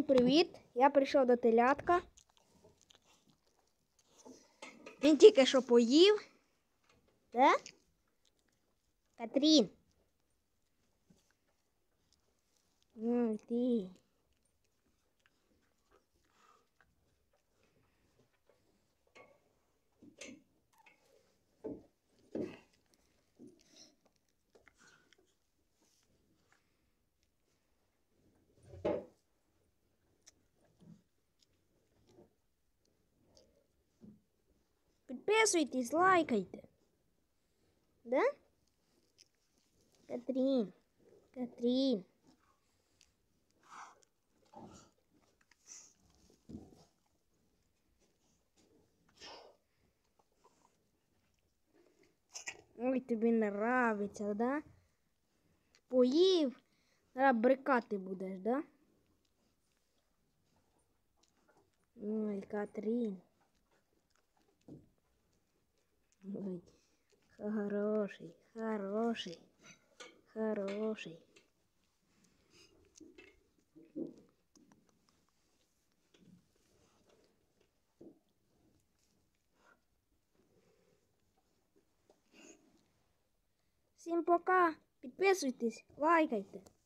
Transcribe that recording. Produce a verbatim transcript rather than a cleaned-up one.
привіт! Я прийшов до телятка. Він тільки що поїв. Да? Катрін. Ну, ти. Підписуйтесь, лайкайте. Да? Катрін. Катрін. Ой, тобі не нравиться, да? Поїв, зараз брикати будеш, да? Ой, Катрін. Ой, хороший, хороший, хороший. Всім пока, підписуйтесь, лайкайте.